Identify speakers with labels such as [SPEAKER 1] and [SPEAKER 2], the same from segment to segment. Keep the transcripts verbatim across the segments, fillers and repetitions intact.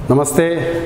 [SPEAKER 1] नमस्ते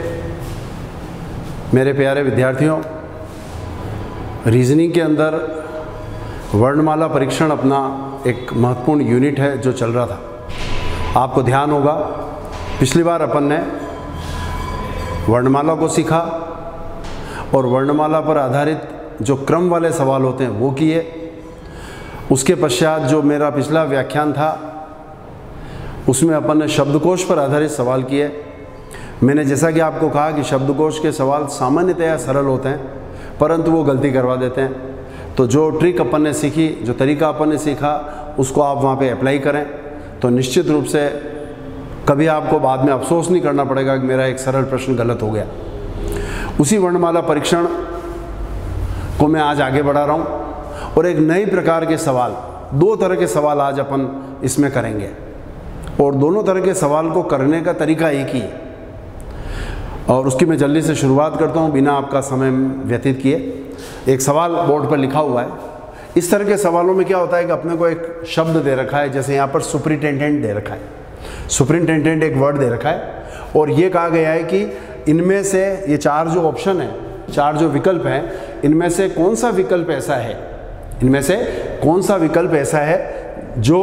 [SPEAKER 1] मेरे प्यारे विद्यार्थियों। रीजनिंग के अंदर वर्णमाला परीक्षण अपना एक महत्वपूर्ण यूनिट है जो चल रहा था। आपको ध्यान होगा पिछली बार अपन ने वर्णमाला को सीखा और वर्णमाला पर आधारित जो क्रम वाले सवाल होते हैं वो किए। उसके पश्चात जो मेरा पिछला व्याख्यान था उसमें अपन ने शब्दकोश पर आधारित सवाल किए। मैंने जैसा कि आपको कहा कि शब्दकोश के सवाल सामान्यतया सरल होते हैं परंतु वो गलती करवा देते हैं। तो जो ट्रिक अपन ने सीखी, जो तरीका अपन ने सीखा, उसको आप वहाँ पे अप्लाई करें तो निश्चित रूप से कभी आपको बाद में अफसोस नहीं करना पड़ेगा कि मेरा एक सरल प्रश्न गलत हो गया। उसी वर्णमाला परीक्षण को मैं आज आगे बढ़ा रहा हूँ और एक नई प्रकार के सवाल, दो तरह के सवाल आज अपन इसमें करेंगे और दोनों तरह के सवाल को करने का तरीका एक ही है। और उसकी मैं जल्दी से शुरुआत करता हूँ बिना आपका समय व्यतीत किए। एक सवाल बोर्ड पर लिखा हुआ है। इस तरह के सवालों में क्या होता है कि अपने को एक शब्द दे रखा है, जैसे यहाँ पर सुपरिटेंडेंट दे रखा है। सुपरिटेंडेंट एक वर्ड दे रखा है और ये कहा गया है कि इनमें से ये चार जो ऑप्शन है, चार जो विकल्प हैं, इनमें से कौन सा विकल्प ऐसा है इनमें से कौन सा विकल्प ऐसा है जो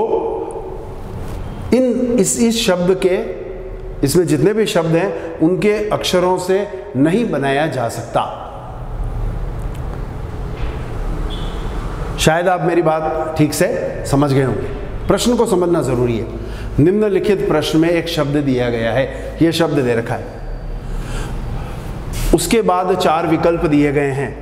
[SPEAKER 1] इन इस इस शब्द के, इसमें जितने भी शब्द हैं उनके अक्षरों से नहीं बनाया जा सकता। शायद आप मेरी बात ठीक से समझ गए होंगे। प्रश्न को समझना जरूरी है। निम्नलिखित प्रश्न में एक शब्द दिया गया है, यह शब्द दे रखा है। उसके बाद चार विकल्प दिए गए हैं।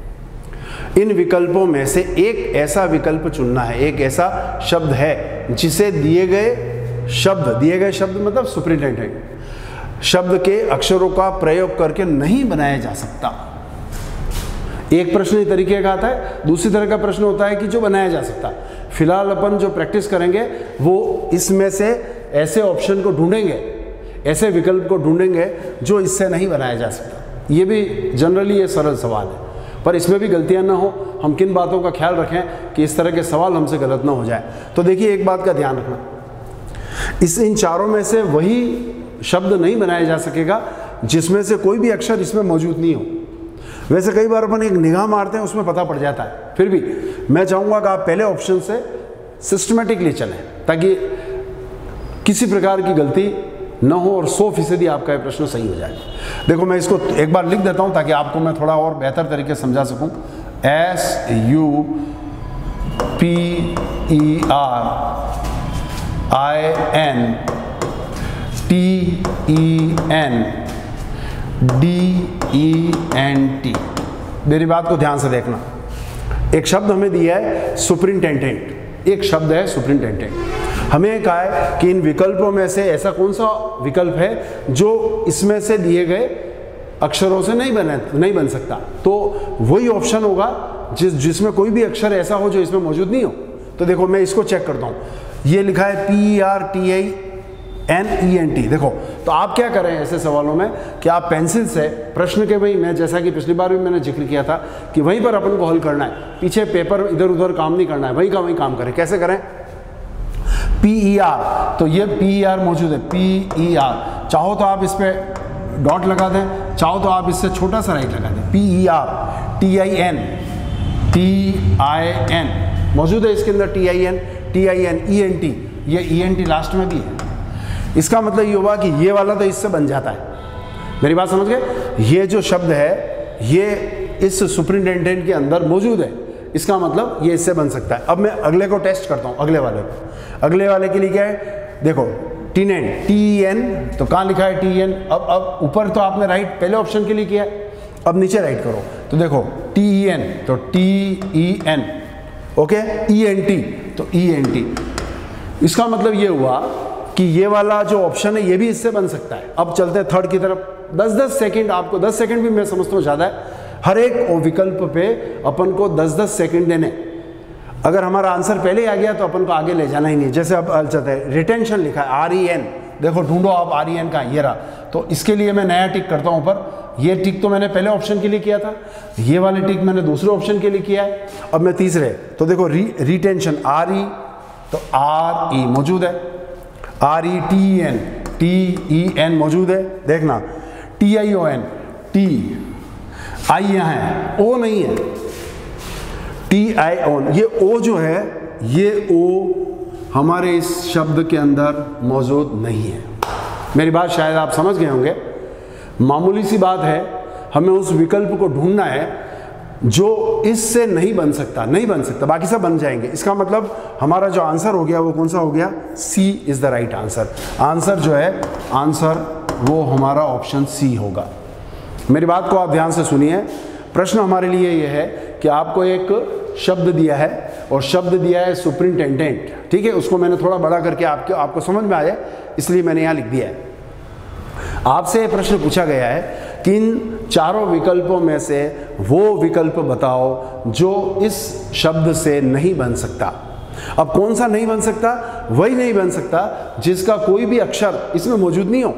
[SPEAKER 1] इन विकल्पों में से एक ऐसा विकल्प चुनना है, एक ऐसा शब्द है जिसे दिए गए शब्द दिए गए शब्द मतलब सुपरिटेंडेंट शब्द के अक्षरों का प्रयोग करके नहीं बनाया जा सकता। एक प्रश्न इस तरीके का आता है। दूसरी तरह का प्रश्न होता है कि जो बनाया जा सकता। फिलहाल अपन जो प्रैक्टिस करेंगे वो इसमें से ऐसे ऑप्शन को ढूंढेंगे, ऐसे विकल्प को ढूंढेंगे जो इससे नहीं बनाया जा सकता। ये भी जनरली ये सरल सवाल है पर इसमें भी गलतियां ना हो। हम किन बातों का ख्याल रखें कि इस तरह के सवाल हमसे गलत ना हो जाए। तो देखिए, एक बात का ध्यान रखना, इस इन चारों में से वही शब्द नहीं बनाया जा सकेगा जिसमें से कोई भी अक्षर इसमें मौजूद नहीं हो। वैसे कई बार अपन एक निगाह मारते हैं उसमें पता पड़ जाता है, फिर भी मैं चाहूँगा कि आप पहले ऑप्शन से सिस्टमेटिकली चलें ताकि किसी प्रकार की गलती न हो और सौ फीसदी आपका ये प्रश्न सही हो जाए। देखो, मैं इसको एक बार लिख देता हूँ ताकि आपको मैं थोड़ा और बेहतर तरीके से समझा सकूँ। S U P E R I N T E N D E N T. मेरी बात को ध्यान से देखना। एक शब्द हमें दिया है सुपरिटेंडेंट, एक शब्द है सुपरिटेंडेंट। हमें कहा है कि इन विकल्पों में से ऐसा कौन सा विकल्प है जो इसमें से दिए गए अक्षरों से नहीं बने नहीं बन सकता। तो वही ऑप्शन होगा जिस जिसमें कोई भी अक्षर ऐसा हो जो इसमें मौजूद नहीं हो। तो देखो, मैं इसको चेक करता हूँ। ये लिखा है P R T I N E N T. देखो, तो आप क्या करें ऐसे सवालों में कि आप पेंसिल से प्रश्न के, वही मैं जैसा कि पिछली बार भी मैंने जिक्र किया था कि वहीं पर अपन को हल करना है, पीछे पेपर इधर उधर काम नहीं करना है, वहीं का वहीं काम करें। कैसे करें? पी ई आर, तो ये पी ई आर मौजूद है, पी ई आर। चाहो तो आप इस पर डॉट लगा दें, चाहो तो आप इससे छोटा सा राइट लगा दें। P E R T I N T I N मौजूद है इसके अंदर, T I N T I N E N T, ये ई एन टी लास्ट में भी है। इसका मतलब ये हुआ कि ये वाला तो इससे बन जाता है। मेरी बात समझ गए? ये जो शब्द है ये इस सुपरिटेंडेंट के अंदर मौजूद है, इसका मतलब ये इससे बन सकता है। अब मैं अगले को टेस्ट करता हूँ। अगले वाले को अगले वाले के लिए क्या है? देखो, टीन एन टी एन, तो कहाँ लिखा है टी एन? अब अब ऊपर तो आपने राइट पहले ऑप्शन के लिए किया है, अब नीचे राइट करो। तो देखो टी ई एन, तो T E N, okay, E N T, तो ई एन टी। इसका मतलब ये हुआ कि ये वाला जो ऑप्शन है ये भी इससे बन सकता है। अब चलते हैं थर्ड की तरफ। दस दस सेकंड, आपको दस सेकंड भी मैं समझता हूँ ज़्यादा है। हर एक विकल्प पे अपन को दस दस सेकंड देने। अगर हमारा आंसर पहले आ गया तो अपन को आगे ले जाना ही नहीं। जैसे अब चलते हैं, रिटेंशन लिखा है आर ई एन। देखो, ढूंढो आप आर ई एन का, ये रहा। तो इसके लिए मैं नया टिक करता हूँ ऊपर। ये टिक तो मैंने पहले ऑप्शन के लिए किया था, ये वाले टिक मैंने दूसरे ऑप्शन के लिए किया है। अब मैं तीसरे, तो देखो री रिटेंशन आर ई, तो आर ई मौजूद है, R E T N, T E N मौजूद है, देखना T I O N, T I यहाँ है, ओ नहीं है, टी आई ओ, ये ओ जो है ये ओ हमारे इस शब्द के अंदर मौजूद नहीं है। मेरी बात शायद आप समझ गए होंगे। मामूली सी बात है, हमें उस विकल्प को ढूंढना है जो इससे नहीं बन सकता, नहीं बन सकता, बाकी सब बन जाएंगे। इसका मतलब हमारा जो आंसर हो गया वो कौन सा हो गया, C is the right answer. Answer जो है, आंसर वो हमारा ऑप्शन सी होगा। मेरी बात को आप ध्यान से सुनिए। प्रश्न हमारे लिए ये है कि आपको एक शब्द दिया है और शब्द दिया है सुपरिंटेंडेंट, ठीक है, उसको मैंने थोड़ा बड़ा करके आपको आपको समझ में आया इसलिए मैंने यहाँ लिख दिया है। आपसे ये प्रश्न पूछा गया है कि इन चारों विकल्पों में से वो विकल्प बताओ जो इस शब्द से नहीं बन सकता। अब कौन सा नहीं बन सकता, वही नहीं बन सकता जिसका कोई भी अक्षर इसमें मौजूद नहीं हो।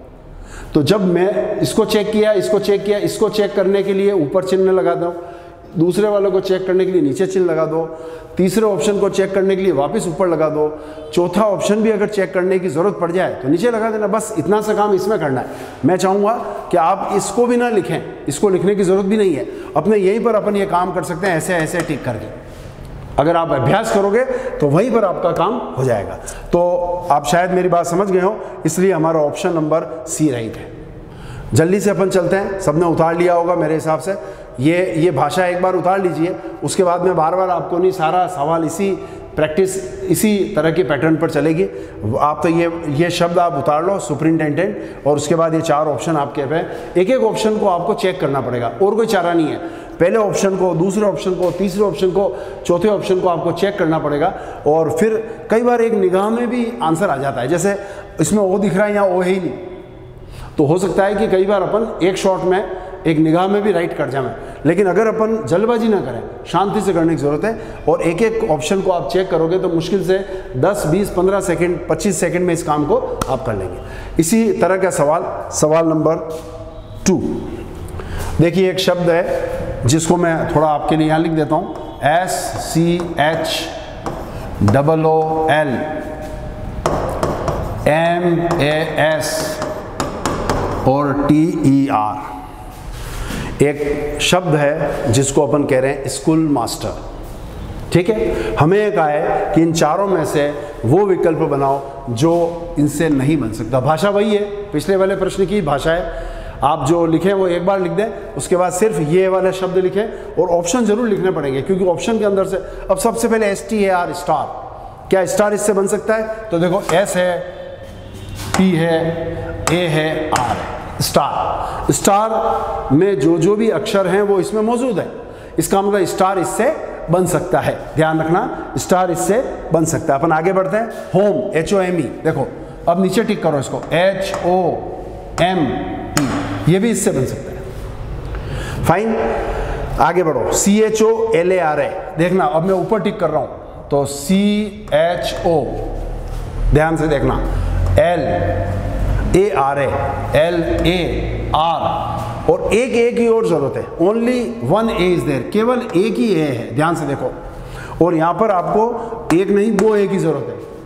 [SPEAKER 1] तो जब मैं इसको चेक किया, इसको चेक किया, इसको चेक करने के लिए ऊपर चिन्ह लगा दो, दूसरे वालों को चेक करने के लिए नीचे चिन्ह लगा दो, तीसरे ऑप्शन को चेक करने के लिए वापस ऊपर लगा दो, चौथा ऑप्शन भी अगर चेक करने की ज़रूरत पड़ जाए तो नीचे लगा देना। बस इतना सा काम इसमें करना है। मैं चाहूँगा कि आप इसको भी ना लिखें, इसको लिखने की ज़रूरत भी नहीं है, अपने यहीं पर अपन ये काम कर सकते हैं, ऐसे ऐसे टिक करके। अगर आप अभ्यास करोगे तो वहीं पर आपका काम हो जाएगा। तो आप शायद मेरी बात समझ गए हो, इसलिए हमारा ऑप्शन नंबर सी राइट है। जल्दी से अपन चलते हैं, सबने उतार लिया होगा मेरे हिसाब से। ये ये भाषा एक बार उतार लीजिए, उसके बाद में बार बार आपको नहीं, सारा सवाल इसी प्रैक्टिस इसी तरह के पैटर्न पर चलेगी। आप तो ये ये शब्द आप उतार लो, सुपरिंटेंडेंट, और उसके बाद ये चार ऑप्शन आपके पे, एक एक ऑप्शन को आपको चेक करना पड़ेगा, और कोई चारा नहीं है। पहले ऑप्शन को, दूसरे ऑप्शन को, तीसरे ऑप्शन को, चौथे ऑप्शन को आपको चेक करना पड़ेगा। और फिर कई बार एक निगाह में भी आंसर आ जाता है, जैसे इसमें ओ दिख रहा है, यहाँ ओ है ही नहीं, तो हो सकता है कि कई बार अपन एक शॉट में, एक निगाह में भी राइट कर जाएं। लेकिन अगर अपन जल्दबाजी ना करें, शांति से करने की ज़रूरत है, और एक एक ऑप्शन को आप चेक करोगे तो मुश्किल से दस, बीस, पंद्रह सेकंड, पच्चीस सेकंड में इस काम को आप कर लेंगे। इसी तरह का सवाल, सवाल नंबर टू। देखिए एक शब्द है जिसको मैं थोड़ा आपके लिए यहाँ लिख देता हूँ, S C H double O L M A S और टी ई आर। एक शब्द है जिसको अपन कह रहे हैं स्कूल मास्टर, ठीक है। हमें ये कहा है कि इन चारों में से वो विकल्प बनाओ जो इनसे नहीं बन सकता। भाषा वही है, पिछले वाले प्रश्न की भाषा है। आप जो लिखें वो एक बार लिख दें, उसके बाद सिर्फ ये वाले शब्द लिखें, और ऑप्शन जरूर लिखने पड़ेंगे, क्योंकि ऑप्शन के अंदर से अब सबसे पहले S T A R, star, क्या स्टार इससे बन सकता है? तो देखो एस है, टी है, ए है, आर है, स्टार। स्टार में जो जो भी अक्षर हैं वो इसमें मौजूद है, इसका मतलब स्टार इससे बन सकता है। ध्यान रखना, स्टार इससे बन सकता है। अपन आगे बढ़ते हैं। Home, H O M E, देखो अब नीचे टिक करो इसको, एच ओ एम ई, ये भी इससे बन सकता है। फाइन, आगे बढ़ो। C H O L A R A, देखना अब मैं ऊपर टिक कर रहा हूं, तो सी एच ओ, ध्यान से देखना, L A R A, L A R, और एक ए की और जरूरत है, only one A is there, केवल एक ही ए है, ध्यान से देखो। और यहां पर आपको एक नहीं दो ए की जरूरत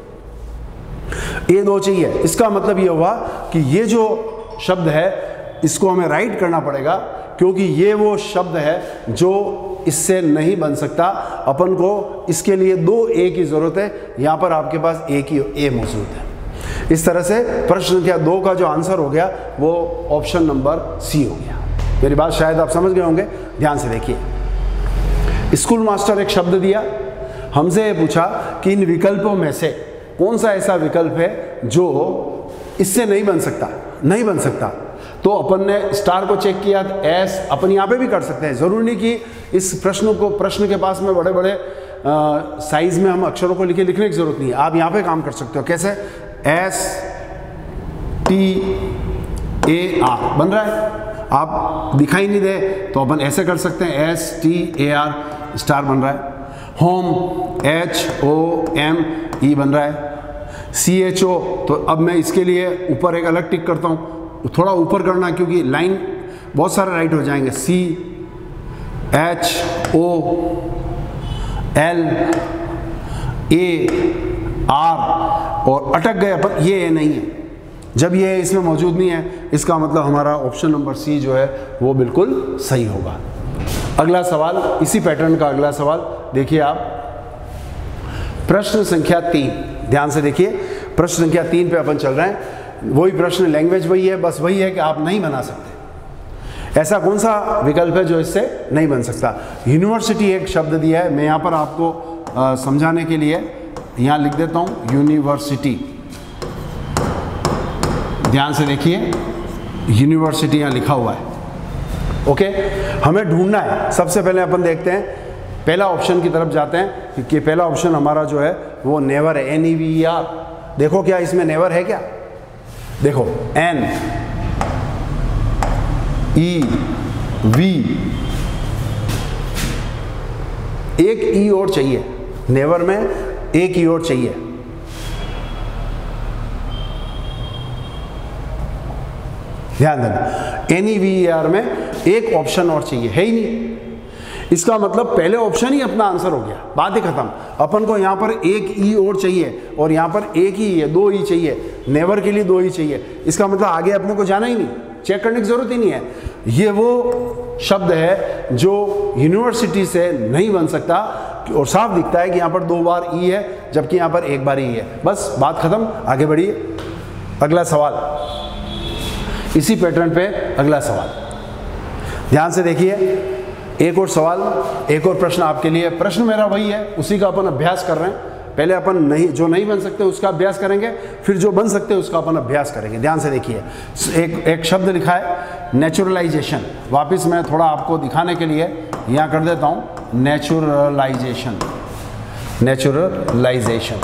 [SPEAKER 1] है, ए दो चाहिए। इसका मतलब ये हुआ कि ये जो शब्द है इसको हमें राइट करना पड़ेगा, क्योंकि ये वो शब्द है जो इससे नहीं बन सकता। अपन को इसके लिए दो ए की जरूरत है, यहां पर आपके पास एक ही ए मौजूद है। इस तरह से प्रश्न संख्या दो का जो आंसर हो गया वो ऑप्शन नंबर सी हो गया। मेरी बात शायद आप समझ गए होंगे, ध्यान से देखिए। स्कूल मास्टर एक शब्द दिया, हमसे ये पूछा कि इन विकल्पों में से कौन सा ऐसा विकल्प है जो इससे नहीं बन सकता, नहीं बन सकता। तो अपन ने स्टार को चेक किया, एस अपन यहाँ पे भी कर सकते हैं, जरूरी नहीं कि इस प्रश्न को, प्रश्न के पास में बड़े बड़े साइज में हम अक्षरों को लिखे, लिखने की जरूरत नहीं है। आप यहाँ पे काम कर सकते हो, कैसे? एस टी ए आर बन रहा है, आप दिखाई नहीं दे तो अपन ऐसे कर सकते हैं, S T A R, star बन रहा है। Home, H O M E बन रहा है। सी एच ओ, तो अब मैं इसके लिए ऊपर एक अलग टिक करता हूँ, थोड़ा ऊपर करना क्योंकि लाइन बहुत सारे राइट हो जाएंगे। C H O L A R, और अटक गए अपन, ये ए नहीं है, जब ये इसमें मौजूद नहीं है, इसका मतलब हमारा ऑप्शन नंबर सी जो है वो बिल्कुल सही होगा। अगला सवाल, इसी पैटर्न का अगला सवाल देखिए आप, प्रश्न संख्या तीन, ध्यान से देखिए, प्रश्न संख्या तीन पे अपन चल रहे हैं। वही प्रश्न, लैंग्वेज वही है, बस वही है कि आप नहीं बना सकते। ऐसा कौन सा विकल्प है जो इससे नहीं बन सकता? यूनिवर्सिटी एक शब्द दिया है, मैं यहाँ पर आपको आ, समझाने के लिए यहाँ लिख देता हूँ यूनिवर्सिटी। ध्यान से देखिए, यूनिवर्सिटी यहाँ लिखा हुआ है। ओके, हमें ढूंढना है। सबसे पहले अपन देखते हैं, पहला ऑप्शन की तरफ जाते हैं कि पहला ऑप्शन हमारा जो है वो नेवर है, N E V E R. देखो क्या इसमें नेवर है क्या? देखो एन ई वी, एक ई और चाहिए, नेवर में एक ई और चाहिए। ध्यान देना, N E V E R में एक ऑप्शन और चाहिए, है ही नहीं। इसका मतलब पहले ऑप्शन ही अपना आंसर हो गया, बात ही खत्म। अपन को यहाँ पर एक ई और चाहिए और यहाँ पर एक ही है, दो ई चाहिए, नेवर के लिए दो ई चाहिए। इसका मतलब आगे अपने को जाना ही नहीं, चेक करने की जरूरत ही नहीं है। ये वो शब्द है जो यूनिवर्सिटी से नहीं बन सकता और साफ दिखता है कि यहाँ पर दो बार ई है जबकि यहाँ पर एक बार ई है। बस बात खत्म, आगे बढ़िए। अगला सवाल, इसी पैटर्न पे अगला सवाल, ध्यान से देखिए। एक और सवाल, एक और प्रश्न आपके लिए। प्रश्न मेरा वही है, उसी का अपन अभ्यास कर रहे हैं। पहले अपन नहीं, जो नहीं बन सकते उसका अभ्यास करेंगे, फिर जो बन सकते उसका अपन अभ्यास करेंगे। ध्यान से देखिए, एक एक शब्द लिखा है नेचुरलाइजेशन। वापस मैं थोड़ा आपको दिखाने के लिए यहाँ कर देता हूँ, नेचुरलाइजेशन, नेचुरलाइजेशन।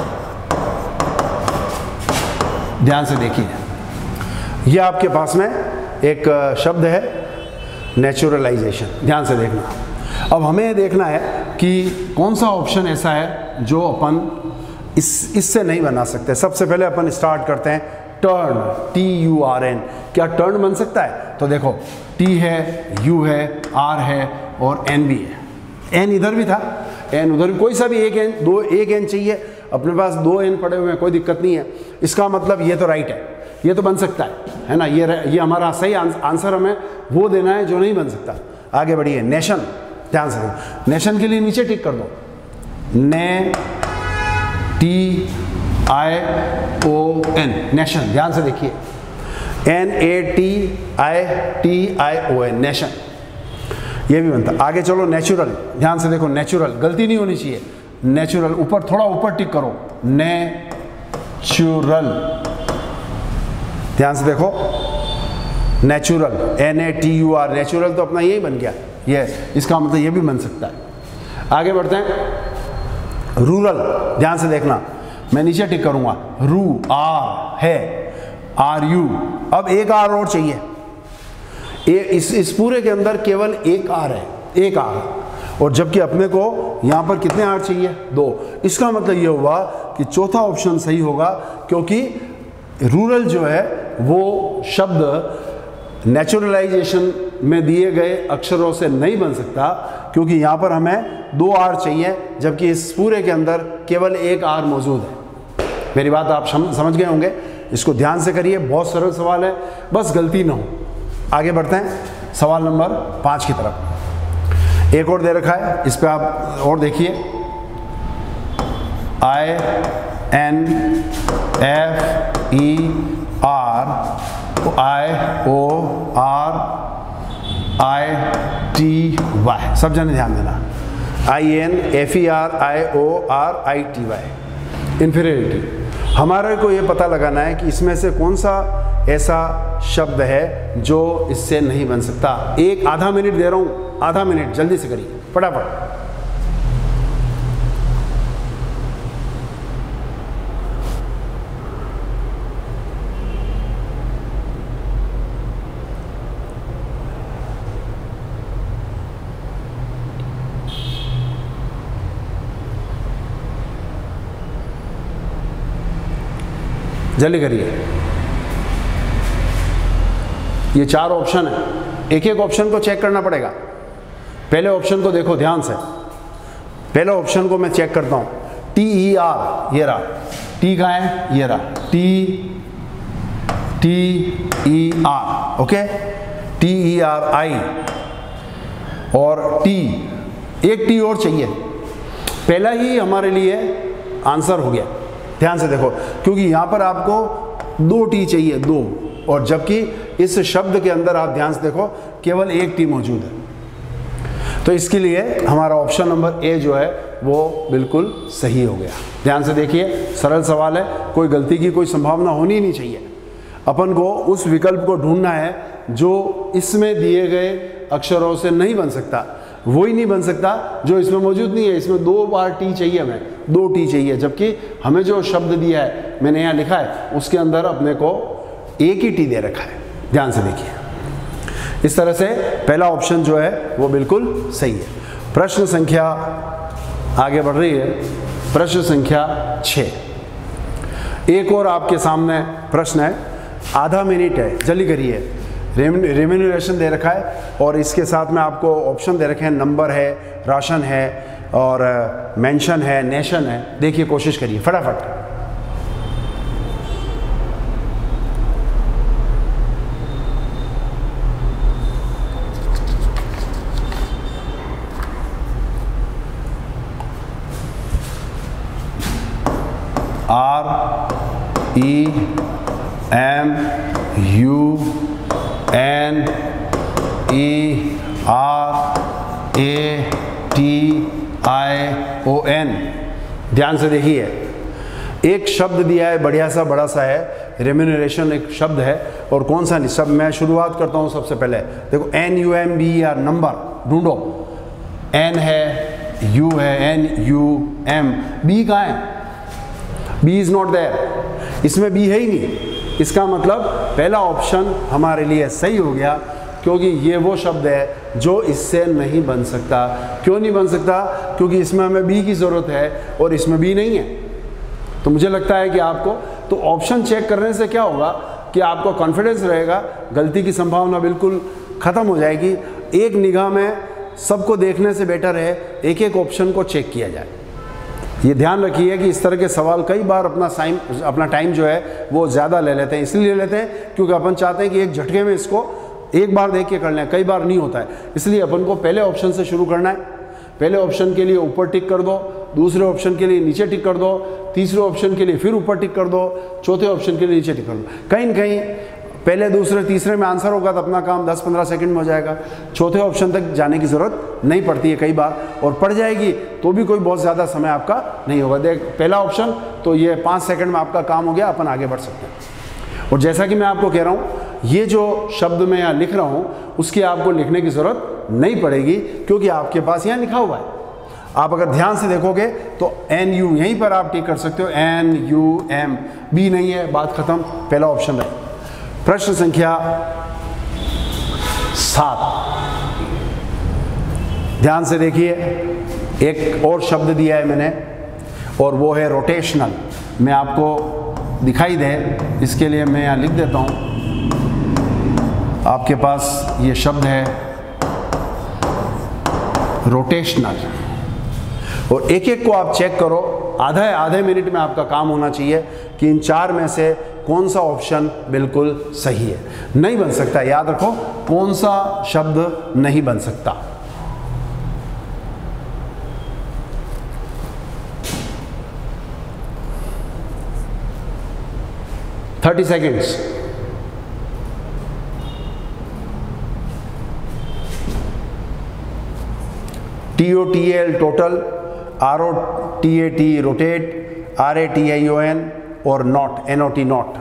[SPEAKER 1] ध्यान से देखिए, यह आपके पास में एक शब्द है नेचुरलाइजेशन। ध्यान से देखना। अब हमें देखना है कि कौन सा ऑप्शन ऐसा है जो अपन इस इससे नहीं बना सकते। सबसे पहले अपन स्टार्ट करते हैं turn, T U R N. क्या टर्न बन सकता है? तो देखो, टी है, यू है, आर है और एन भी है। एन इधर भी था, एन उधर भी, कोई सा भी एक एन, दो एक एन चाहिए। अपने पास दो एन पड़े हुए हैं, कोई दिक्कत नहीं है। इसका मतलब ये तो राइट है, ये तो बन सकता है, है ना। ये ये हमारा सही आंसर हमें वो देना है जो नहीं बन सकता। आगे बढ़िए, नेशन। ध्यान से, नेशन के लिए नीचे टिक कर दो, N T I O N, nation. ध्यान से देखिए, N A T I T I O N, nation, ये भी बनता। आगे चलो, नेचुरल। ध्यान से देखो, नेचुरल, गलती नहीं होनी चाहिए। नेचुरल, ऊपर थोड़ा ऊपर टिक करो, नेचुरल। ध्यान से देखो, natural, N A T U R, natural तो अपना यही बन गया, ये इसका मतलब ये भी बन सकता है। आगे बढ़ते हैं, रूरल। ध्यान से देखना, मैं नीचे टिक करूंगा, रू, आर है, आर यू। अब एक आर और चाहिए। ए, इस इस पूरे के अंदर केवल एक आर है, एक आर, और जबकि अपने को यहाँ पर कितने आर चाहिए? दो। इसका मतलब ये हुआ कि चौथा ऑप्शन सही होगा, क्योंकि रूरल जो है वो शब्द नेचुरलाइजेशन में दिए गए अक्षरों से नहीं बन सकता, क्योंकि यहाँ पर हमें दो आर चाहिए जबकि इस पूरे के अंदर केवल एक आर मौजूद है। मेरी बात आप समझ गए होंगे। इसको ध्यान से करिए, बहुत सरल सवाल है, बस गलती ना हो। आगे बढ़ते हैं सवाल नंबर पाँच की तरफ। एक और दे रखा है, इस पर आप और देखिए, I N F E R I O R I T Y, सब जने ध्यान देना, I N F E R I O R I T Y, inferiority. हमारे को ये पता लगाना है कि इसमें से कौन सा ऐसा शब्द है जो इससे नहीं बन सकता। एक आधा मिनट दे रहा हूँ, आधा मिनट, जल्दी से करिए फटाफट। जल्दी करिए। ये चार ऑप्शन है, एक एक ऑप्शन को चेक करना पड़ेगा। पहले ऑप्शन को देखो ध्यान से, पहले ऑप्शन को मैं चेक करता हूँ, टी ई आर, ये रहा, टी कहाँ है, ये रहा, T T E R, okay, T E R I और टी, एक टी और चाहिए। पहला ही हमारे लिए आंसर हो गया। ध्यान से देखो, क्योंकि यहाँ पर आपको दो टी चाहिए, दो, और जबकि इस शब्द के अंदर आप ध्यान से देखो केवल एक टी मौजूद है। तो इसके लिए हमारा ऑप्शन नंबर ए जो है वो बिल्कुल सही हो गया। ध्यान से देखिए, सरल सवाल है, कोई गलती की कोई संभावना होनी ही नहीं चाहिए। अपन को उस विकल्प को ढूंढना है जो इसमें दिए गए अक्षरों से नहीं बन सकता, वही नहीं बन सकता जो इसमें मौजूद नहीं है। इसमें दो बार टी चाहिए, हमें दो टी चाहिए, जबकि हमें जो शब्द दिया है, मैंने यहाँ लिखा है, उसके अंदर अपने को एक ही टी दे रखा है। ध्यान से देखिए, इस तरह से पहला ऑप्शन जो है वो बिल्कुल सही है। प्रश्न संख्या आगे बढ़ रही है, प्रश्न संख्या छः। एक और आपके सामने प्रश्न है, आधा मिनट है, जल्दी करिए। रेम्यूनरेशन दे रखा है और इसके साथ में आपको ऑप्शन दे रखे हैं, नंबर है, राशन है और मेंशन है, नेशन है। देखिए, कोशिश करिए फटाफट। R E M U N E R A T I O N. ध्यान से देखिए, एक शब्द दिया है, बढ़िया सा बड़ा सा है, रेम्यूनरेशन एक शब्द है। और कौन सा शब्द, मैं शुरुआत करता हूँ सबसे पहले। देखो, N U M B R, number ढूंढो। एन है, यू है, एन यू एम, बी कहाँ है? बी इज नॉट देयर, इसमें बी है ही नहीं। इसका मतलब पहला ऑप्शन हमारे लिए सही हो गया, क्योंकि ये वो शब्द है जो इससे नहीं बन सकता। क्यों नहीं बन सकता? क्योंकि इसमें हमें बी की ज़रूरत है और इसमें बी नहीं है। तो मुझे लगता है कि आपको, तो ऑप्शन चेक करने से क्या होगा कि आपको कॉन्फिडेंस रहेगा, गलती की संभावना बिल्कुल ख़त्म हो जाएगी। एक निगाह में सबको देखने से बेटर है एक एक ऑप्शन को चेक किया जाए। ये ध्यान रखिए कि इस तरह के सवाल कई बार अपना टाइम अपना टाइम जो है वो ज़्यादा ले लेते हैं। इसलिए ले लेते हैं क्योंकि अपन चाहते हैं कि एक झटके में इसको एक बार देख के कर लें, कई बार नहीं होता है। इसलिए अपन को पहले ऑप्शन से शुरू करना है। पहले ऑप्शन के लिए ऊपर टिक कर दो, दूसरे ऑप्शन के लिए नीचे टिक कर दो, तीसरे ऑप्शन के लिए फिर ऊपर टिक कर दो, चौथे ऑप्शन के लिए नीचे टिक कर दो। कहीं न कहीं पहले दूसरे तीसरे में आंसर होगा तो अपना काम दस पंद्रह सेकंड में हो जाएगा। चौथे ऑप्शन तक जाने की ज़रूरत नहीं पड़ती है कई बार, और पड़ जाएगी तो भी कोई बहुत ज़्यादा समय आपका नहीं होगा। देख, पहला ऑप्शन तो ये पाँच सेकंड में आपका काम हो गया, अपन आगे बढ़ सकते हैं। और जैसा कि मैं आपको कह रहा हूँ, ये जो शब्द मैं यहाँ लिख रहा हूँ उसकी आपको लिखने की ज़रूरत नहीं पड़ेगी, क्योंकि आपके पास यहाँ लिखा हुआ है। आप अगर ध्यान से देखोगे तो एन यू यहीं पर आप टिक कर सकते हो, एन यू एम, बी नहीं है, बात खत्म, पहला ऑप्शन है। प्रश्न संख्या सात, ध्यान से देखिए, एक और शब्द दिया है मैंने और वो है रोटेशनल। मैं आपको दिखाई दे इसके लिए मैं यहाँ लिख देता हूँ। आपके पास ये शब्द है रोटेशनल, और एक एक को आप चेक करो। आधा आधे मिनट में आपका काम होना चाहिए कि इन चार में से कौन सा ऑप्शन बिल्कुल सही है। नहीं बन सकता, याद रखो, कौन सा शब्द नहीं बन सकता। Thirty seconds. T O T L total, R O T A T rotate, R A T I O N और not, N O T not.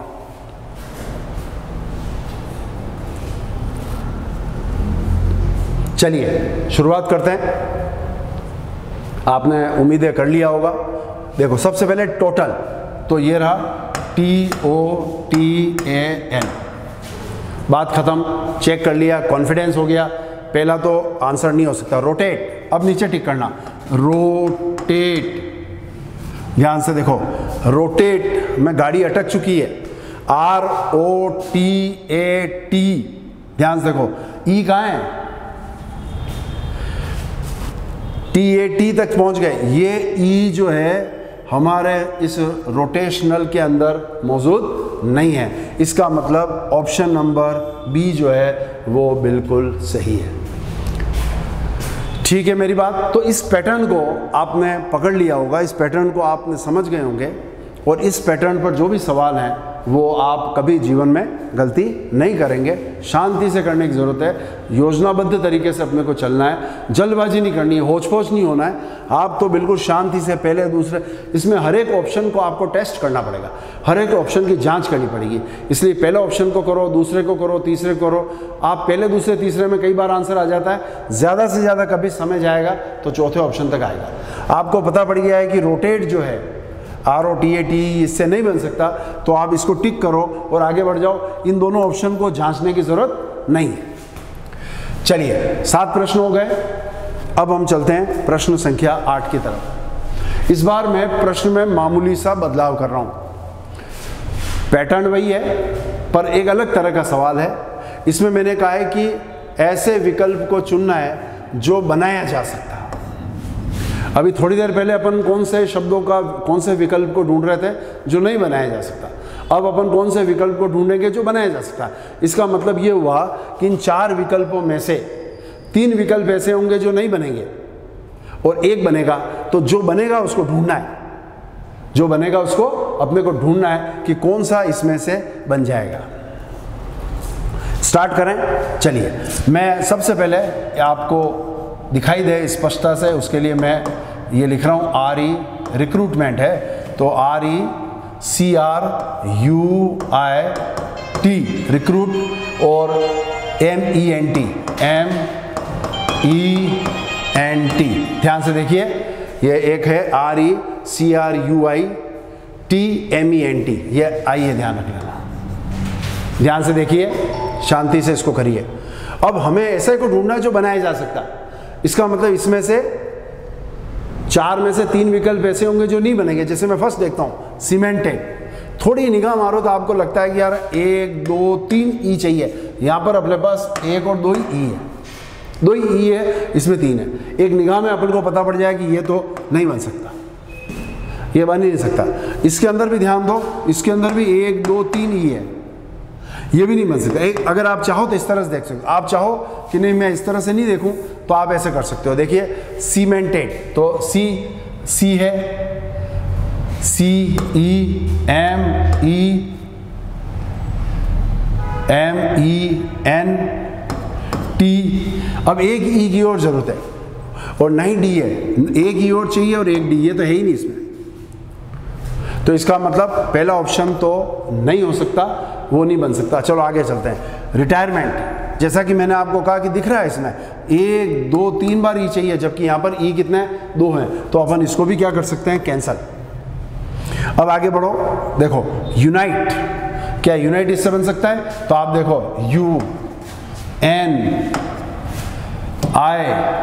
[SPEAKER 1] चलिए शुरुआत करते हैं। आपने उम्मीदें कर लिया होगा। देखो, सबसे पहले टोटल, तो ये रहा T O T A N, बात खत्म, चेक कर लिया, कॉन्फिडेंस हो गया। पहला तो आंसर नहीं हो सकता। रोटेट, अब नीचे टिक करना, रोटेट। ध्यान से देखो, रोटेट में गाड़ी अटक चुकी है, R O T A T. ध्यान से देखो, ई कहाँ है? टी ए टी तक पहुंच गए। ये ई जो है हमारे इस रोटेशनल के अंदर मौजूद नहीं है। इसका मतलब ऑप्शन नंबर बी जो है वो बिल्कुल सही है। ठीक है मेरी बात। तो इस पैटर्न को आपने पकड़ लिया होगा, इस पैटर्न को आपने समझ गए होंगे, और इस पैटर्न पर जो भी सवाल हैं वो आप कभी जीवन में गलती नहीं करेंगे। शांति से करने की ज़रूरत है, योजनाबद्ध तरीके से अपने को चलना है, जल्दबाजी नहीं करनी है, होच पोच नहीं होना है। आप तो बिल्कुल शांति से पहले दूसरे, इसमें हर एक ऑप्शन को आपको टेस्ट करना पड़ेगा, हर एक ऑप्शन की जांच करनी पड़ेगी। इसलिए पहले ऑप्शन को करो, दूसरे को करो, तीसरे को करो। आप पहले दूसरे तीसरे में कई बार आंसर आ जाता है, ज़्यादा से ज़्यादा कभी समय जाएगा तो चौथे ऑप्शन तक आएगा। आपको पता पड़ गया है कि रोटेट जो है R O T A T इससे नहीं बन सकता, तो आप इसको टिक करो और आगे बढ़ जाओ। इन दोनों ऑप्शन को जांचने की जरूरत नहीं है। चलिए, सात प्रश्न हो गए। अब हम चलते हैं प्रश्न संख्या आठ की तरफ। इस बार मैं प्रश्न में मामूली सा बदलाव कर रहा हूं। पैटर्न वही है पर एक अलग तरह का सवाल है। इसमें मैंने कहा है कि ऐसे विकल्प को चुनना है जो बनाया जा सकता है। अभी थोड़ी देर पहले अपन कौन से शब्दों का, कौन से विकल्प को ढूंढ रहे थे जो नहीं बनाया जा सकता। अब अपन कौन से विकल्प को ढूंढेंगे जो बनाया जा सकता है। इसका मतलब ये हुआ कि इन चार विकल्पों में से तीन विकल्प ऐसे होंगे जो नहीं बनेंगे और एक बनेगा। तो जो बनेगा उसको ढूंढना है, जो बनेगा उसको अपने को ढूंढना है कि कौन सा इसमें से बन जाएगा। स्टार्ट करें। चलिए, मैं सबसे पहले आपको दिखाई दे स्पष्टता से, उसके लिए मैं ये लिख रहा हूँ आर ई, रिक्रूटमेंट है तो R E C R U I T, recruit, और M E N T, M E N T. ध्यान से देखिए, ये एक है R E C R U I T M E N T, ये आई है, ध्यान रख लेना। ध्यान से देखिए, शांति से इसको करिए। अब हमें ऐसे को ढूंढना है जो बनाया जा सकता है। इसका मतलब इसमें से चार में से तीन विकल्प ऐसे होंगे जो नहीं बनेंगे। जैसे मैं फर्स्ट देखता हूं सीमेंटेड, थोड़ी निगाह मारो तो आपको लगता है कि यार एक दो तीन ई चाहिए। यहां पर अपने पास एक और दो ही ई है, दो ही ई है, इसमें तीन है। एक निगाह में अपन को पता पड़ जाए कि ये तो नहीं बन सकता, ये बन ही नहीं सकता। इसके अंदर भी ध्यान दो, इसके अंदर भी एक दो तीन ई है, ये भी नहीं बन सकता। एक अगर आप चाहो तो इस तरह से देख सकते हो, आप चाहो कि नहीं मैं इस तरह से नहीं देखूं तो आप ऐसे कर सकते हो। देखिए सीमेंटेड, तो सी सी है, C E M E M E N T. अब एक ई की और जरूरत है और नहीं डी है, एक ई और चाहिए और एक डी, ये तो है ही नहीं इसमें। तो इसका मतलब पहला ऑप्शन तो नहीं हो सकता, वो नहीं बन सकता। चलो आगे चलते हैं। रिटायरमेंट, जैसा कि मैंने आपको कहा कि दिख रहा है इसमें एक दो तीन बार ई चाहिए, जबकि यहाँ पर ई कितने हैं, दो हैं, तो अपन इसको भी क्या कर सकते हैं, कैंसल। अब आगे बढ़ो, देखो यूनाइट, क्या यूनाइट इससे बन सकता है? तो आप देखो यू एन आई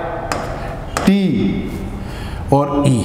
[SPEAKER 1] टी और E,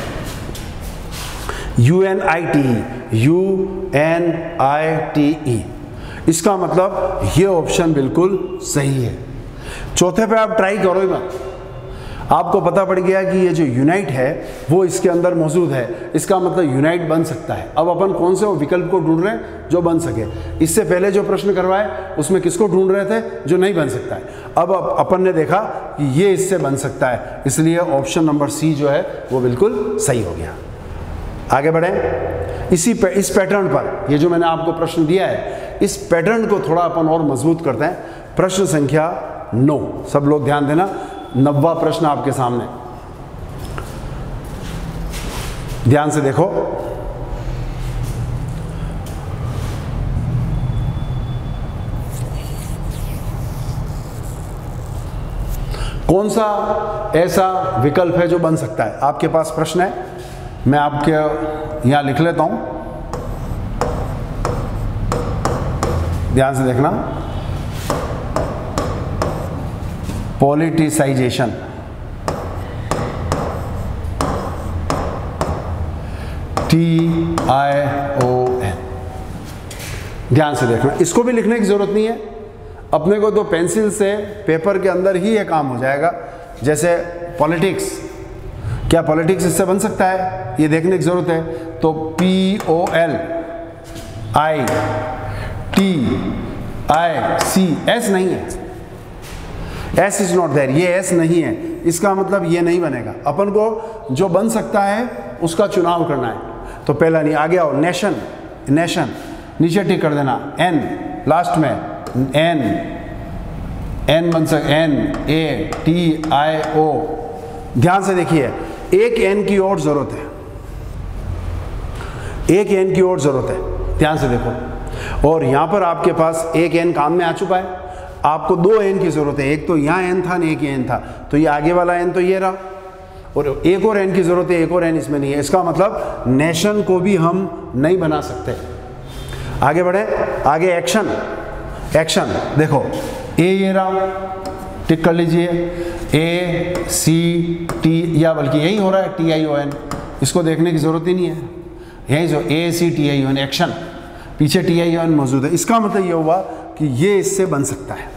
[SPEAKER 1] U N I T, U N I T E. इसका मतलब ये ऑप्शन बिल्कुल सही है। चौथे पे आप ट्राई करो ही मत, आपको पता पड़ गया कि ये जो यूनाइट है वो इसके अंदर मौजूद है। इसका मतलब यूनाइट बन सकता है। अब अपन कौन से विकल्प को ढूंढ रहे हैं जो बन सके। इससे पहले जो प्रश्न करवाए उसमें किसको ढूंढ रहे थे, जो नहीं बन सकता है। अब अपन ने देखा कि ये इससे बन सकता है, इसलिए ऑप्शन नंबर सी जो है वो बिल्कुल सही हो गया। आगे बढ़ें। इसी पे, इस पैटर्न पर, ये जो मैंने आपको प्रश्न दिया है, इस पैटर्न को थोड़ा अपन और मजबूत करते हैं। प्रश्न संख्या नौ, सब लोग ध्यान देना, नब्बा प्रश्न आपके सामने, ध्यान से देखो। कौन सा ऐसा विकल्प है जो बन सकता है? आपके पास प्रश्न है, मैं आपके यहां लिख लेता हूं, ध्यान से देखना। Politicisation, T I O N, ध्यान से देखना। इसको भी लिखने की जरूरत नहीं है, अपने को तो पेंसिल से पेपर के अंदर ही ये काम हो जाएगा। जैसे पॉलिटिक्स, क्या पॉलिटिक्स इससे बन सकता है? ये देखने की जरूरत है। तो P O L I T I C, S नहीं है, एस इज नॉट देयर, ये एस नहीं है, इसका मतलब ये नहीं बनेगा। अपन को जो बन सकता है उसका चुनाव करना है। तो पहला नहीं, आगे आओ, नेशन, नेशन नीचे टिक कर देना, एन लास्ट में, एन एन बन सक, एन ए टी आई ओ। ध्यान से देखिए, एक एन की और जरूरत है, एक एन की और जरूरत है, ध्यान से देखो। और यहां पर आपके पास एक एन काम में आ चुका है, आपको दो एन की जरूरत है, एक तो यहाँ एन था न एक एन था, तो ये आगे वाला एन तो ये रहा, और एक और एन की जरूरत है, एक और एन इसमें नहीं है। इसका मतलब नेशन को भी हम नहीं बना सकते। आगे बढ़े, आगे एक्शन, एक्शन देखो, ए ये रहा, टिक कर लीजिए, ए सी टी, या बल्कि यही हो रहा है टी आई ओ एन, इसको देखने की जरूरत ही नहीं है, यही जो A C T I O N, action, पीछे टी आई ओ एन मौजूद है। इसका मतलब ये हुआ कि ये इससे बन सकता है।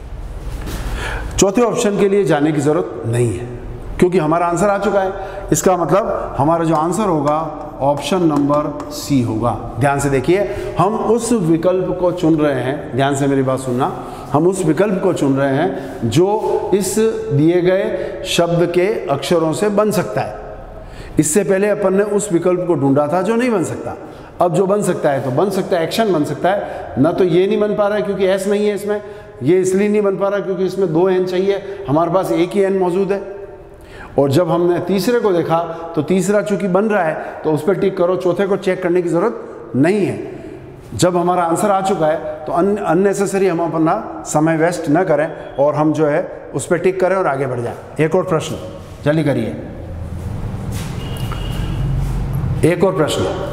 [SPEAKER 1] चौथे ऑप्शन के लिए जाने की जरूरत नहीं है क्योंकि हमारा आंसर आ चुका है। इसका मतलब हमारा जो आंसर होगा ऑप्शन नंबर सी होगा। ध्यान से देखिए, हम उस विकल्प को चुन रहे हैं, ध्यान से मेरी बात सुनना, हम उस विकल्प को चुन रहे हैं जो इस दिए गए शब्द के अक्षरों से बन सकता है। इससे पहले अपन ने उस विकल्प को ढूंढा था जो नहीं बन सकता। अब जो बन सकता है तो बन सकता है, एक्शन बन सकता है ना। तो ये नहीं बन पा रहा है क्योंकि एस नहीं है इसमें, ये इसलिए नहीं बन पा रहा क्योंकि इसमें दो एन चाहिए, हमारे पास एक ही एन मौजूद है। और जब हमने तीसरे को देखा तो तीसरा चूंकि बन रहा है तो उस पर टिक करो, चौथे को चेक करने की ज़रूरत नहीं है। जब हमारा आंसर आ चुका है तो अननेसेसरी हम अपना समय वेस्ट न करें और हम जो है उस पर टिक करें और आगे बढ़ जाए। एक और प्रश्न जल्दी करिए, एक और प्रश्न।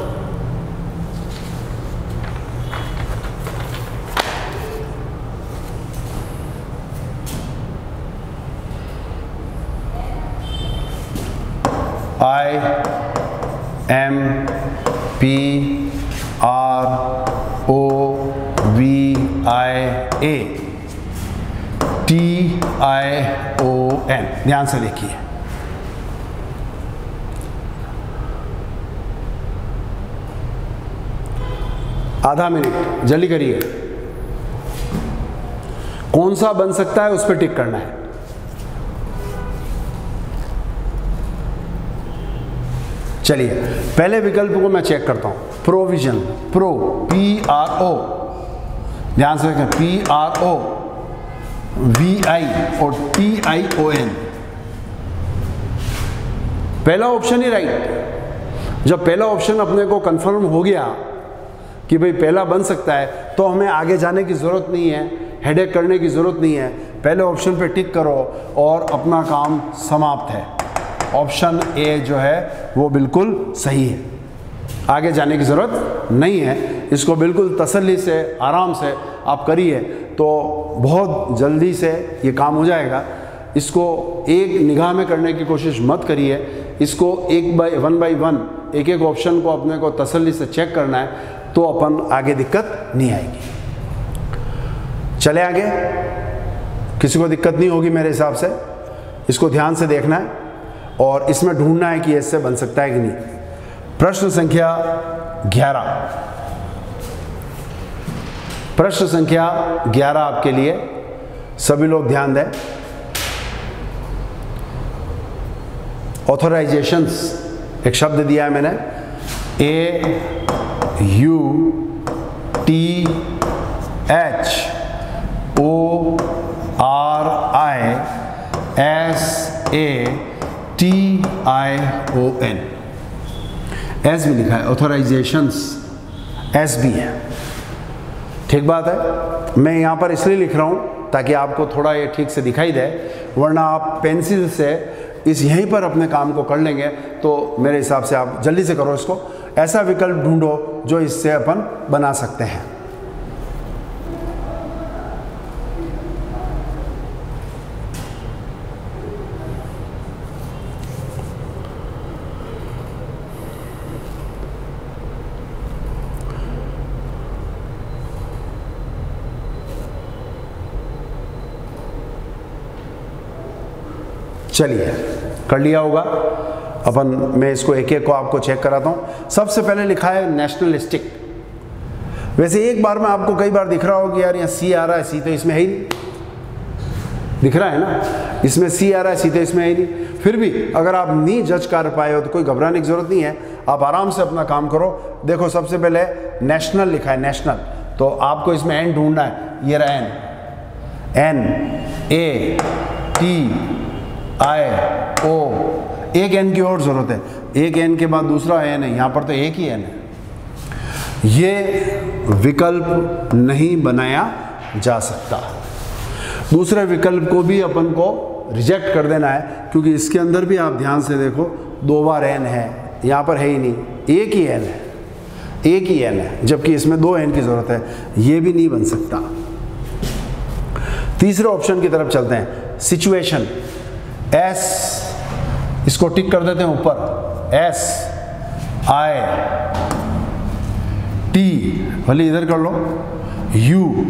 [SPEAKER 1] I M P R O V I A T I O N. ध्यान से देखिए, आधा मिनट जल्दी करिए, कौन सा बन सकता है उस पर टिक करना है। चलिए पहले विकल्प को मैं चेक करता हूं, provision, pro P R O, ध्यान से देखें, P R O V I और टी आई ओ एन। पहला ऑप्शन ही राइट। जब पहला ऑप्शन अपने को कंफर्म हो गया कि भाई पहला बन सकता है तो हमें आगे जाने की ज़रूरत नहीं है, हेडेक करने की ज़रूरत नहीं है। पहले ऑप्शन पे टिक करो और अपना काम समाप्त है। ऑप्शन ए जो है वो बिल्कुल सही है, आगे जाने की ज़रूरत नहीं है। इसको बिल्कुल तसल्ली से आराम से आप करिए तो बहुत जल्दी से ये काम हो जाएगा। इसको एक निगाह में करने की कोशिश मत करिए, इसको एक बाय वन बाय वन एक एक ऑप्शन को अपने को तसल्ली से चेक करना है, तो अपन आगे दिक्कत नहीं आएगी। चले आगे, किसी को दिक्कत नहीं होगी मेरे हिसाब से। इसको ध्यान से देखना है और इसमें ढूंढना है कि इससे बन सकता है कि नहीं। प्रश्न संख्या ग्यारह, प्रश्न संख्या ग्यारह आपके लिए, सभी लोग ध्यान दें। ऑथराइजेशंस एक शब्द दिया है मैंने, A U T H O R I S A T I O N. S भी लिखा है, ऑथराइजेशंस एस भी है, ठीक बात है। मैं यहाँ पर इसलिए लिख रहा हूँ ताकि आपको थोड़ा ये ठीक से दिखाई दे, वरना आप पेंसिल से इस यहीं पर अपने काम को कर लेंगे तो मेरे हिसाब से आप जल्दी से करो इसको। ऐसा विकल्प ढूंढो जो इससे अपन बना सकते हैं। चलिए कर लिया होगा। अपन मैं इसको एक एक को आपको चेक कराता हूँ। सबसे पहले लिखा है नेशनलिस्टिक। वैसे एक बार में आपको कई बार दिख रहा हो कि यार यहाँ सी आ रहा है, सी तो इसमें है ही नहीं, दिख रहा है ना, इसमें सी आ रहा है, सी तो इसमें है ही नहीं। फिर भी अगर आप नहीं जज कर पाए हो तो कोई घबराने की जरूरत नहीं है, आप आराम से अपना काम करो। देखो सबसे पहले नेशनल लिखा है, नेशनल, तो आपको इसमें एन ढूंढना है। ये रहा N, N A T I O, एक एन की और जरूरत है, एक एन के बाद दूसरा एन है, यहाँ पर तो एक ही एन है। ये विकल्प नहीं बनाया जा सकता। दूसरे विकल्प को भी अपन को रिजेक्ट कर देना है, क्योंकि इसके अंदर भी आप ध्यान से देखो दो बार एन है, यहाँ पर है ही नहीं, एक ही एन है, एक ही एन है, जबकि इसमें दो एन की जरूरत है, ये भी नहीं बन सकता। तीसरे ऑप्शन की तरफ चलते हैं, सिचुएशन, एस, इसको टिक कर देते हैं ऊपर, एस आई टी, भले इधर कर लो, यू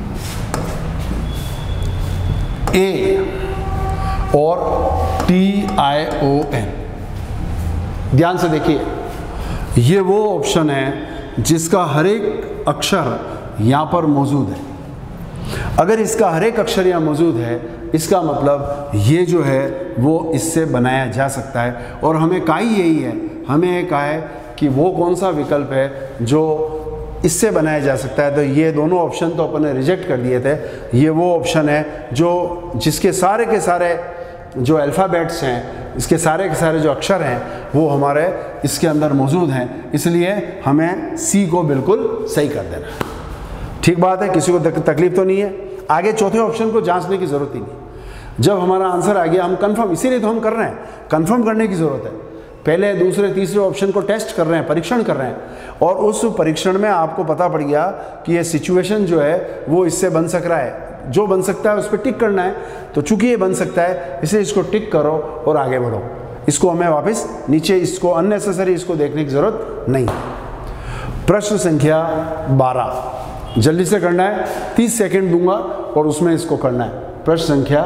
[SPEAKER 1] ए और टी आई ओ एन। ध्यान से देखिए, ये वो ऑप्शन है जिसका हर एक अक्षर यहाँ पर मौजूद है। अगर इसका हर एक अक्षर यहाँ मौजूद है, इसका मतलब ये जो है वो इससे बनाया जा सकता है। और हमें कहा ही यही है, हमें ये कहा है कि वो कौन सा विकल्प है जो इससे बनाया जा सकता है। तो ये दोनों ऑप्शन तो अपन ने रिजेक्ट कर दिए थे। ये वो ऑप्शन है जो जिसके सारे के सारे जो अल्फ़ाबेट्स हैं, इसके सारे के सारे जो अक्षर हैं वो हमारे इसके अंदर मौजूद हैं, इसलिए हमें सी को बिल्कुल सही कर देना। ठीक बात है, किसी को तकलीफ तो नहीं है। आगे चौथे ऑप्शन को जांचने की ज़रूरत ही नहीं। जब हमारा आंसर आ गया हम कंफर्म, इसीलिए तो हम कर रहे हैं, कंफर्म करने की ज़रूरत है। पहले दूसरे तीसरे ऑप्शन को टेस्ट कर रहे हैं, परीक्षण कर रहे हैं, और उस परीक्षण में आपको पता पड़ गया कि ये सिचुएशन जो है वो इससे बन सक रहा है, जो बन सकता है उस पर टिक करना है। तो चूंकि ये बन सकता है इसलिए इसको टिक करो और आगे बढ़ो। इसको हमें वापस नीचे, इसको अननेसेसरी इसको देखने की ज़रूरत नहीं। प्रश्न संख्या बारह, जल्दी से करना है, तीस सेकेंड दूंगा और उसमें इसको करना है। प्रश्न संख्या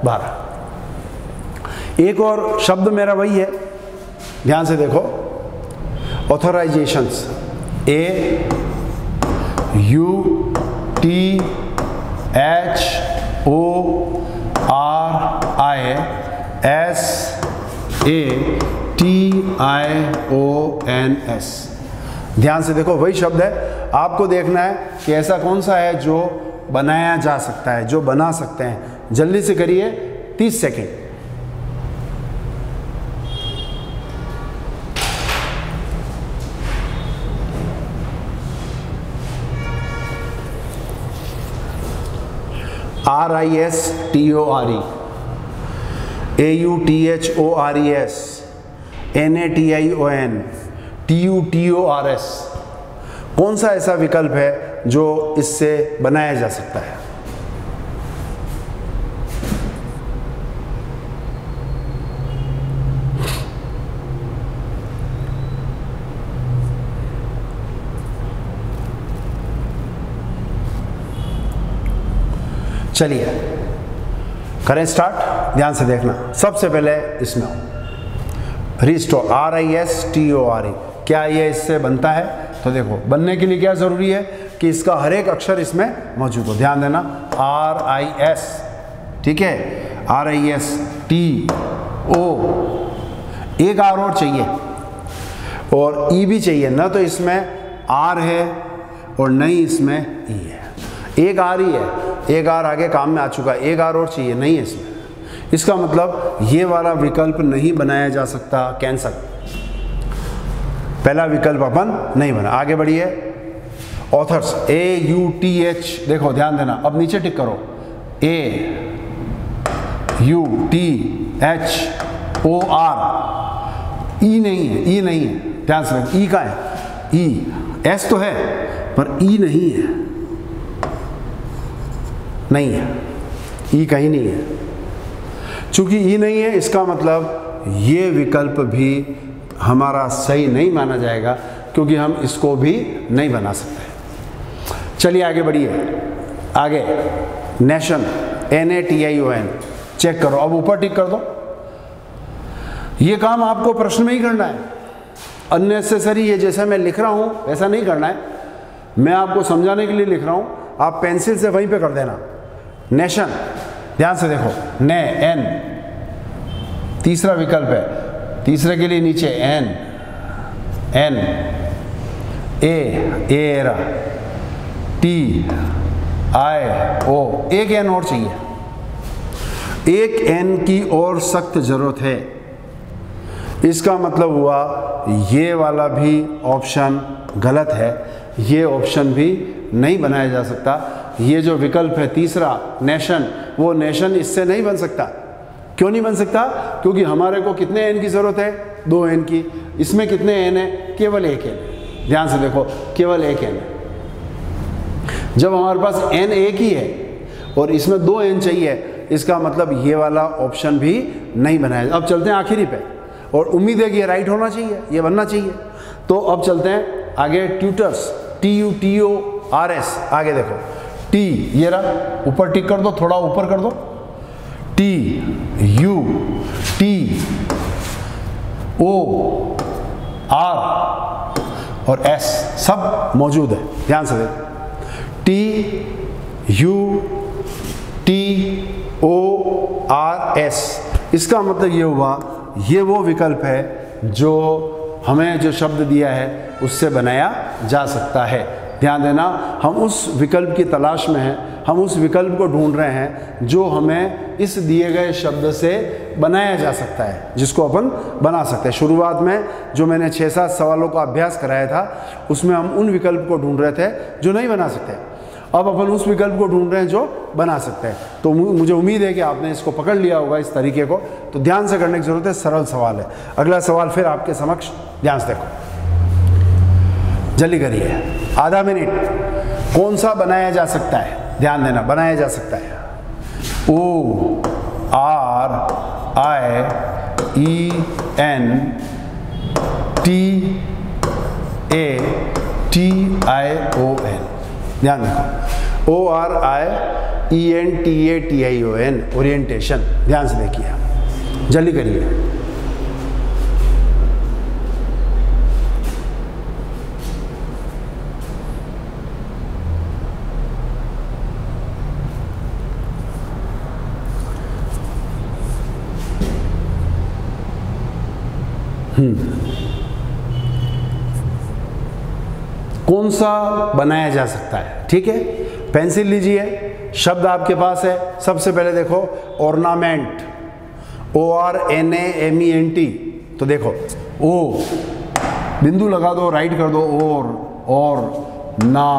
[SPEAKER 1] बारह, एक और शब्द मेरा वही है, ध्यान से देखो, authorisations, A U T H O R I S A T I O N S. ध्यान से देखो, वही शब्द है, आपको देखना है कि ऐसा कौन सा है जो बनाया जा सकता है, जो बना सकते हैं। जल्दी से करिए, तीस second. R I S T O R E, A U T H O R E S, N A T I O N, T U T O R S. कौन सा ऐसा विकल्प है जो इससे बनाया जा सकता है? चलिए करें स्टार्ट, ध्यान से देखना। सबसे पहले इसमें restore, R I S T O R E, क्या ये इससे बनता है? तो देखो, बनने के लिए क्या ज़रूरी है कि इसका हर एक अक्षर इसमें मौजूद हो। ध्यान देना, आर आई एस, ठीक है, R I S T O, एक आर और चाहिए और ई भी चाहिए ना, तो इसमें आर है और नहीं इसमें ई है। एक आर ही है, एक आर आगे काम में आ चुका है, एक आर और चाहिए, नहीं है इसमें। इसका मतलब ये वाला विकल्प नहीं बनाया जा सकता, कैंसल। पहला विकल्प अपन नहीं बना। आगे बढ़िए, authors, A U T H, देखो ध्यान देना, अब नीचे टिक करो, A U T H O R, E नहीं है, ई नहीं है, ध्यान से, ई का है, ई, एस तो है पर ई नहीं है, नहीं है, ई कहीं नहीं है। चूंकि ई नहीं है, इसका मतलब ये विकल्प भी हमारा सही नहीं माना जाएगा, क्योंकि हम इसको भी नहीं बना सकते। चलिए आगे बढ़िए, आगे nation, N A T I O N, check करो, अब ऊपर टिक कर दो। ये काम आपको प्रश्न में ही करना है, अननेसेसरी ये जैसा मैं लिख रहा हूँ वैसा नहीं करना है, मैं आपको समझाने के लिए लिख रहा हूँ, आप पेंसिल से वहीं पे कर देना। नेशन, ध्यान से देखो, ने एन तीसरा विकल्प है, तीसरे के लिए नीचे N, N A era, T I O, एक एन और चाहिए, एक एन की और सख्त जरूरत है। इसका मतलब हुआ ये वाला भी ऑप्शन गलत है, ये ऑप्शन भी नहीं बनाया जा सकता। ये जो विकल्प है तीसरा नेशन, वो नेशन इससे नहीं बन सकता। क्यों नहीं बन सकता? क्योंकि हमारे को कितने एन की ज़रूरत है? दो एन की। इसमें कितने एन है? केवल एक एन। ध्यान से देखो, केवल एक एन। जब हमारे पास एन एक ही है और इसमें दो एन चाहिए, इसका मतलब ये वाला ऑप्शन भी नहीं बनाया। अब चलते हैं आखिरी पे, और उम्मीद है कि ये राइट होना चाहिए, ये बनना चाहिए। तो अब चलते हैं आगे, tutors, T U T O R S. आगे देखो, टी ये रहा, ऊपर टिक कर दो, थोड़ा ऊपर कर दो, T U T O R और एस सब मौजूद है। ध्यान से देखो, T U T O R S, इसका मतलब ये हुआ ये वो विकल्प है जो हमें जो शब्द दिया है उससे बनाया जा सकता है। ध्यान देना, हम उस विकल्प की तलाश में हैं, हम उस विकल्प को ढूंढ रहे हैं जो हमें इस दिए गए शब्द से बनाया जा सकता है, जिसको अपन बना सकते हैं। शुरुआत में जो मैंने छः सात सवालों का अभ्यास कराया था, उसमें हम उन विकल्प को ढूंढ रहे थे जो नहीं बना सकते। अब अपन उस विकल्प को ढूंढ रहे हैं जो बना सकते हैं। तो मुझे उम्मीद है कि आपने इसको पकड़ लिया होगा इस तरीके को। तो ध्यान से करने की जरूरत है, सरल सवाल है। अगला सवाल फिर आपके समक्ष, ध्यान से देखो, जल्दी करिए, आधा मिनट। कौन सा बनाया जा सकता है? ध्यान देना, बनाया जा सकता है। O R I E N T A T I O N. ध्यान रखो, O R I E N T A T I O N, orientation. ध्यान से देखिए, जल्दी करिए। हम्म कौन सा बनाया जा सकता है? ठीक है, पेंसिल लीजिए, शब्द आपके पास है। सबसे पहले देखो, ornament, O R N A M E N T. तो देखो, ओ बिंदु लगा दो, राइट कर दो, और और ना,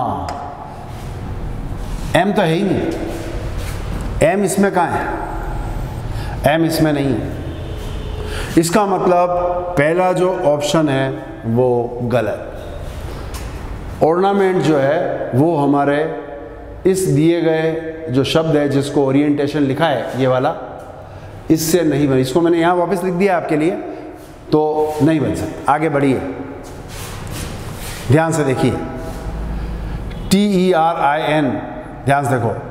[SPEAKER 1] एम तो है ही नहीं। एम इसमें कहाँ है? एम इसमें नहीं है। इसका मतलब पहला जो ऑप्शन है वो गलत। ऑर्नामेंट जो है वो हमारे इस दिए गए जो शब्द है जिसको ओरिएंटेशन लिखा है, ये वाला, इससे नहीं बनी। इसको मैंने यहाँ वापस लिख दिया आपके लिए, तो नहीं बन सकता। आगे बढ़िए, ध्यान से देखिए, T E R I N, ध्यान से देखो,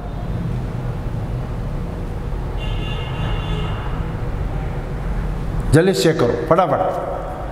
[SPEAKER 1] जल्दी चेक करो फटाफट।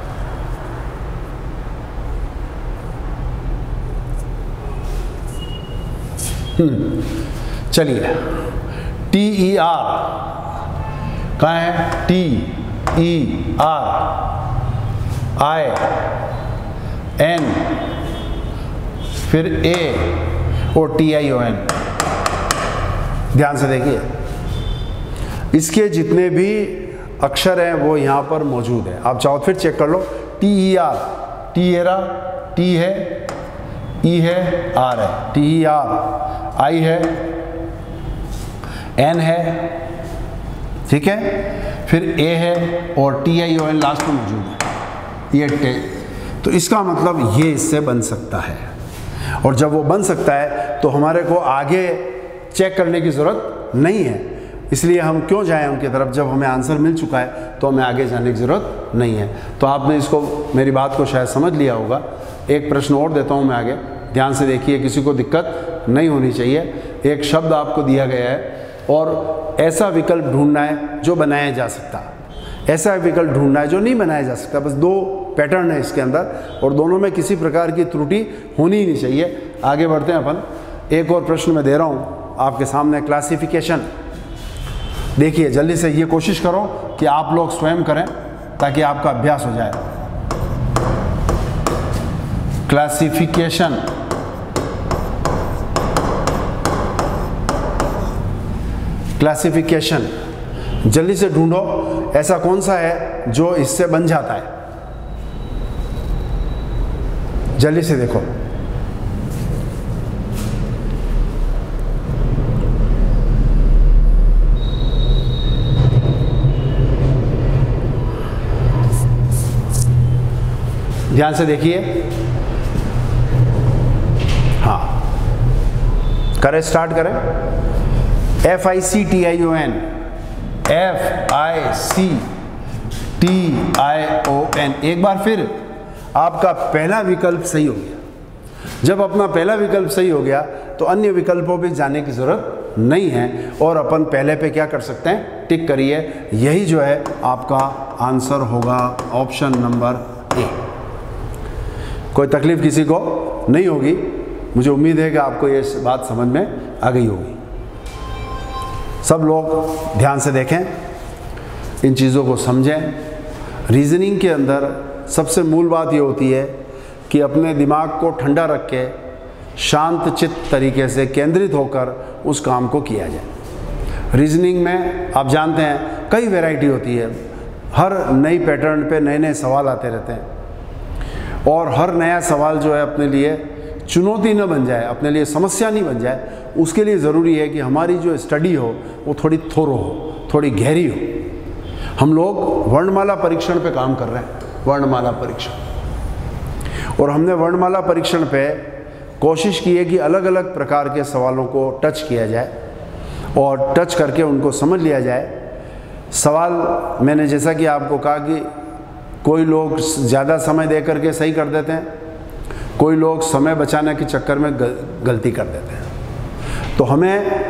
[SPEAKER 1] हम्म चलिए, टी ई आर कहाँ है? T E R I N, फिर ए और टी आई ओ एन। ध्यान से देखिए, इसके जितने भी अक्षर हैं वो यहाँ पर मौजूद है। आप चाहो फिर चेक कर लो, T E R, T era, T है, ई है, आर है, टी ई आर, आई है, एन है, ठीक है, फिर ए है और T I O N last में मौजूद है, ये टे। तो इसका मतलब ये इससे बन सकता है, और जब वो बन सकता है तो हमारे को आगे चेक करने की ज़रूरत नहीं है। इसलिए हम क्यों जाएं उनकी तरफ, जब हमें आंसर मिल चुका है तो हमें आगे जाने की ज़रूरत नहीं है। तो आपने इसको, मेरी बात को शायद समझ लिया होगा। एक प्रश्न और देता हूं मैं आगे, ध्यान से देखिए, किसी को दिक्कत नहीं होनी चाहिए। एक शब्द आपको दिया गया है और ऐसा विकल्प ढूंढना है जो बनाया जा सकता। ऐसा विकल्प ढूंढना है जो नहीं बनाया जा सकता। बस दो पैटर्न है इसके अंदर और दोनों में किसी प्रकार की त्रुटि होनी ही नहीं चाहिए। आगे बढ़ते हैं अपन। एक और प्रश्न मैं दे रहा हूँ आपके सामने, क्लासिफिकेशन। देखिए जल्दी से ये कोशिश करो कि आप लोग स्वयं करें ताकि आपका अभ्यास हो जाए। क्लासिफिकेशन, क्लासिफिकेशन जल्दी से ढूंढो ऐसा कौन सा है जो इससे बन जाता है। जल्दी से देखो। ध्यान से देखिए। हाँ, करें, स्टार्ट करें। F I C T I O N, F I C T I O N. एक बार फिर आपका पहला विकल्प सही हो गया। जब अपना पहला विकल्प सही हो गया तो अन्य विकल्पों पे जाने की ज़रूरत नहीं है और अपन पहले पे क्या कर सकते हैं, टिक करिए। यही जो है आपका आंसर होगा, ऑप्शन नंबर ए। कोई तकलीफ किसी को नहीं होगी। मुझे उम्मीद है कि आपको ये बात समझ में आ गई होगी। सब लोग ध्यान से देखें, इन चीज़ों को समझें। रीजनिंग के अंदर सबसे मूल बात ये होती है कि अपने दिमाग को ठंडा रख के शांत चित्त तरीके से केंद्रित होकर उस काम को किया जाए। रीजनिंग में आप जानते हैं कई वैरायटी होती है। हर नई पैटर्न पे नए नए सवाल आते रहते हैं और हर नया सवाल जो है अपने लिए चुनौती न बन जाए, अपने लिए समस्या नहीं बन जाए, उसके लिए ज़रूरी है कि हमारी जो स्टडी हो वो थोड़ी थोरो हो, थोड़ी गहरी हो। हम लोग वर्णमाला परीक्षण पे काम कर रहे हैं, वर्णमाला परीक्षण। और हमने वर्णमाला परीक्षण पे कोशिश की है कि अलग अलग प्रकार के सवालों को टच किया जाए और टच करके उनको समझ लिया जाए। सवाल मैंने जैसा कि आपको कहा कि कोई लोग ज़्यादा समय दे करके सही कर देते हैं, कोई लोग समय बचाने के चक्कर में गलती कर देते हैं। तो हमें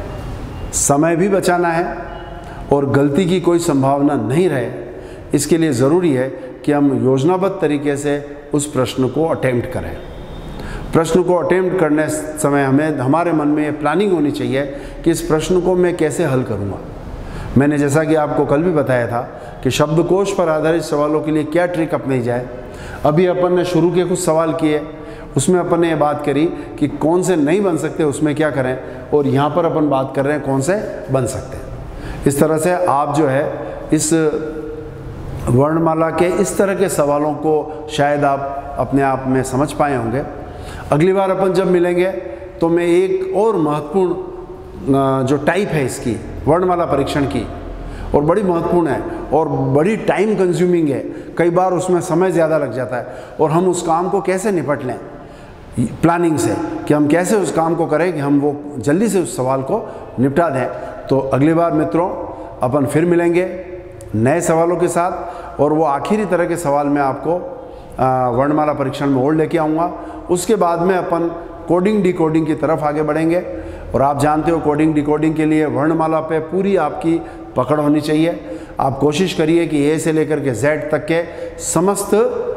[SPEAKER 1] समय भी बचाना है और गलती की कोई संभावना नहीं रहे, इसके लिए ज़रूरी है कि हम योजनाबद्ध तरीके से उस प्रश्न को अटेम्प्ट करें। प्रश्न को अटेम्प्ट करने समय हमें हमारे मन में ये प्लानिंग होनी चाहिए कि इस प्रश्न को मैं कैसे हल करूँगा। मैंने जैसा कि आपको कल भी बताया था कि शब्दकोश पर आधारित सवालों के लिए क्या ट्रिक अपनाई जाए। अभी अपन ने शुरू के कुछ सवाल किए, उसमें अपन ने ये बात करी कि कौन से नहीं बन सकते, उसमें क्या करें, और यहाँ पर अपन बात कर रहे हैं कौन से बन सकते हैं। इस तरह से आप जो है इस वर्णमाला के इस तरह के सवालों को शायद आप अपने आप में समझ पाए होंगे। अगली बार अपन जब मिलेंगे तो मैं एक और महत्वपूर्ण जो टाइप है इसकी वर्णमाला परीक्षण की, और बड़ी महत्वपूर्ण है और बड़ी टाइम कंज्यूमिंग है, कई बार उसमें समय ज़्यादा लग जाता है, और हम उस काम को कैसे निपट लें प्लानिंग से, कि हम कैसे उस काम को करें कि हम वो जल्दी से उस सवाल को निपटा दें। तो अगली बार मित्रों अपन फिर मिलेंगे नए सवालों के साथ, और वो आखिरी तरह के सवाल मैं आपको वर्णमाला परीक्षण में और लेके आऊँगा। उसके बाद में अपन कोडिंग डिकोडिंग की तरफ आगे बढ़ेंगे, और आप जानते हो कोडिंग डिकोडिंग के लिए वर्णमाला पे पूरी आपकी पकड़ होनी चाहिए। आप कोशिश करिए कि ए से लेकर के जेड तक के समस्त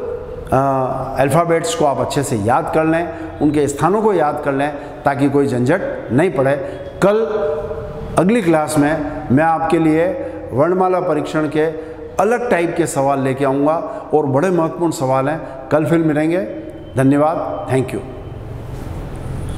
[SPEAKER 1] अल्फ़ाबेट्स को आप अच्छे से याद कर लें, उनके स्थानों को याद कर लें, ताकि कोई झंझट नहीं पड़े। कल अगली क्लास में मैं आपके लिए वर्णमाला परीक्षण के अलग टाइप के सवाल लेके आऊँगा, और बड़े महत्वपूर्ण सवाल हैं। कल फिर मिलेंगे। धन्यवाद, थैंक यू।